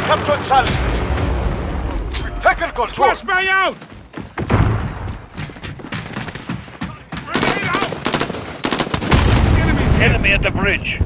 captured Charlie. We've taken control. Flashbang out! Enemy at the bridge.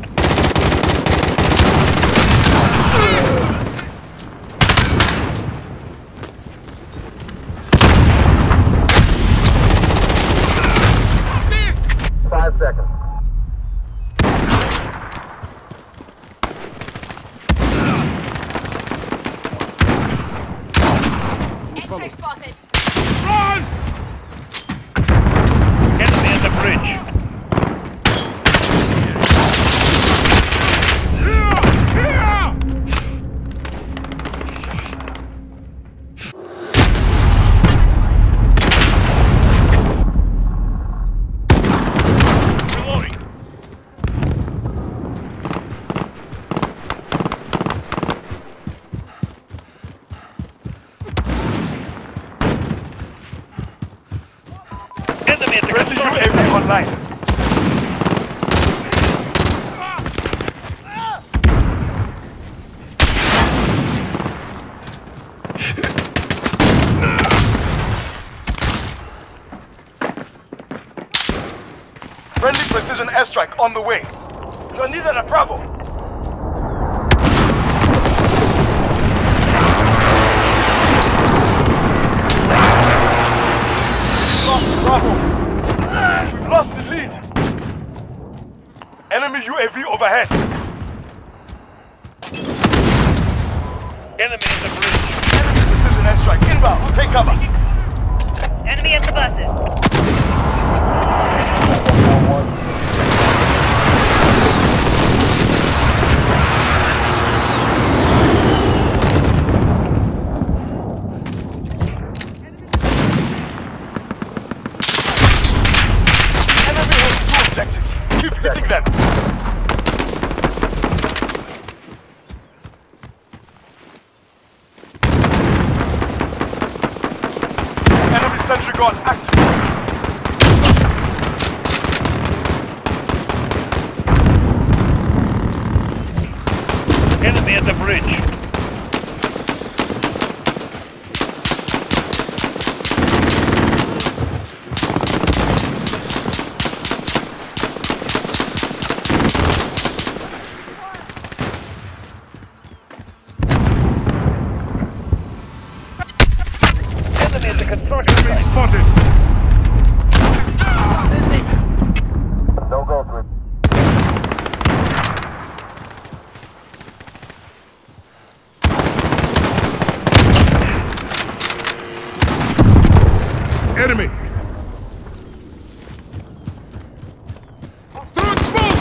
X-ray spotted. Run! Enemy at the bridge. Enemy at the Friendly UAV online. Friendly precision airstrike on the way. You're needed at Bravo. Bravo. We've lost the lead. Enemy UAV overhead. Enemy at the bridge. Enemy precision airstrike inbound. Take cover. Enemy at the buses. Enemy has 2 objectives. Keep hitting them. Enemy sentry gun active. Enemy at the bridge. Enemy at the construction Enemy site. spotted! No go through. Enemy! Throwing smoke!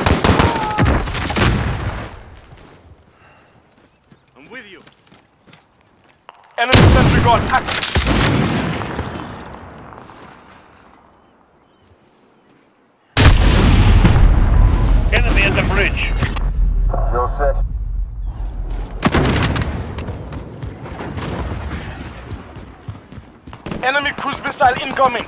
I'm with you. Enemy sentry gun active. Enemy at the bridge. 06. Enemy cruise missile incoming.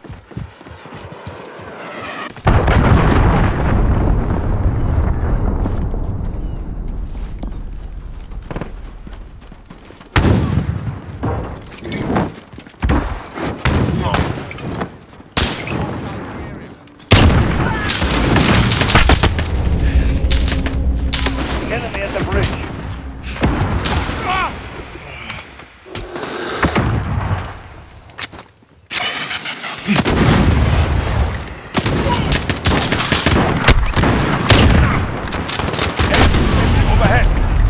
Enemy at the bridge. Overhead.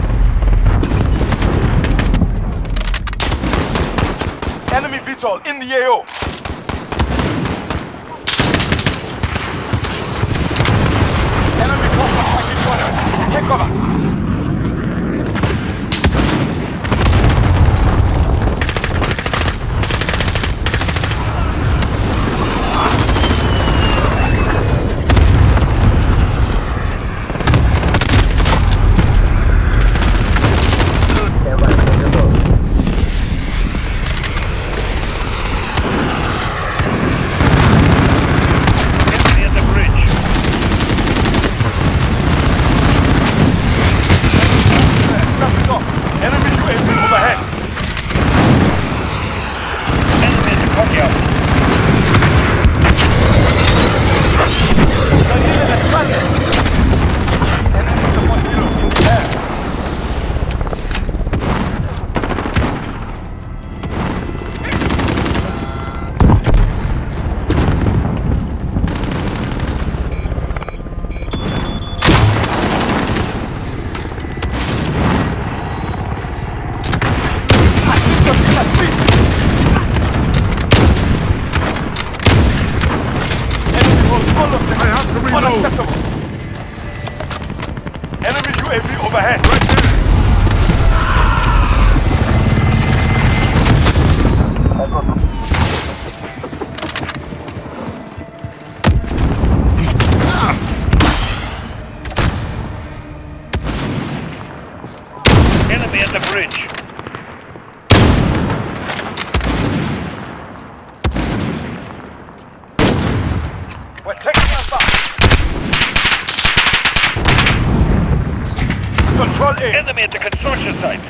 Enemy VTOL in the AO. Enemy cluster package runner. Take cover. Enemy at the bridge. Enemy at the bridge. We're taking us back. Control A. Enemy at the construction site.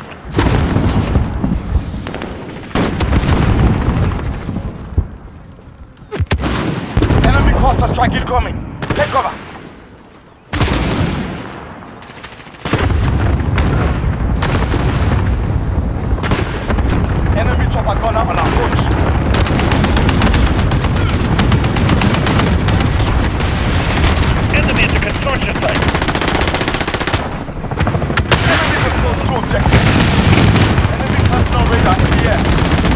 Enemy cluster strike incoming. Take cover. Enemy chopper gunner on approach. Enemy at the construction site. Enemy controls two objectives. Enemy personal radar in the air.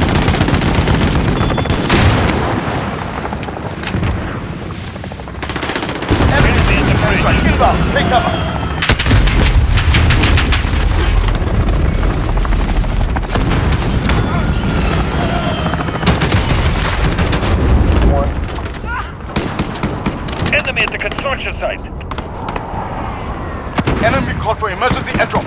Enemy at the bridge. strike inbound. Take cover. Enemy at the construction site. Enemy called for emergency airdrop.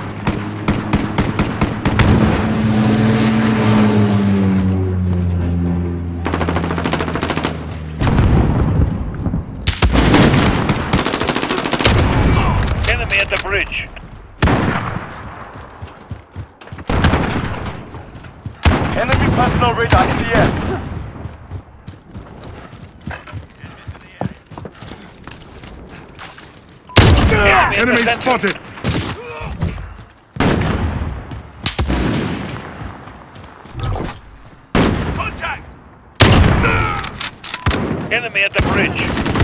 Enemy at the bridge. Enemy personal radar in the air. Enemy spotted! Contact! Enemy at the bridge.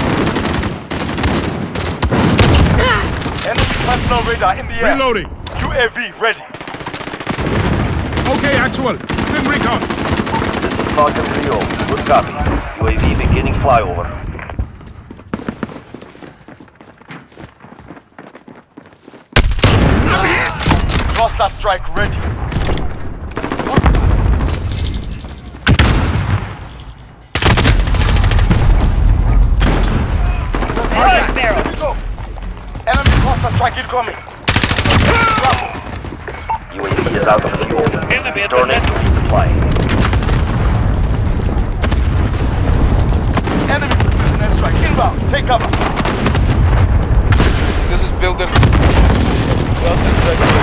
Enemy personal radar in the air. Reloading! UAV ready. Okay, actual. Sim recon. This is Falcon 3-0. Good copy. UAV beginning flyover. Cluster strike ready. Fire barrel. Go. Enemy cluster strike incoming. UAV is out of fuel. Enemy at the Returning to center. resupply. Enemy precision airstrike inbound. Take cover. This is building.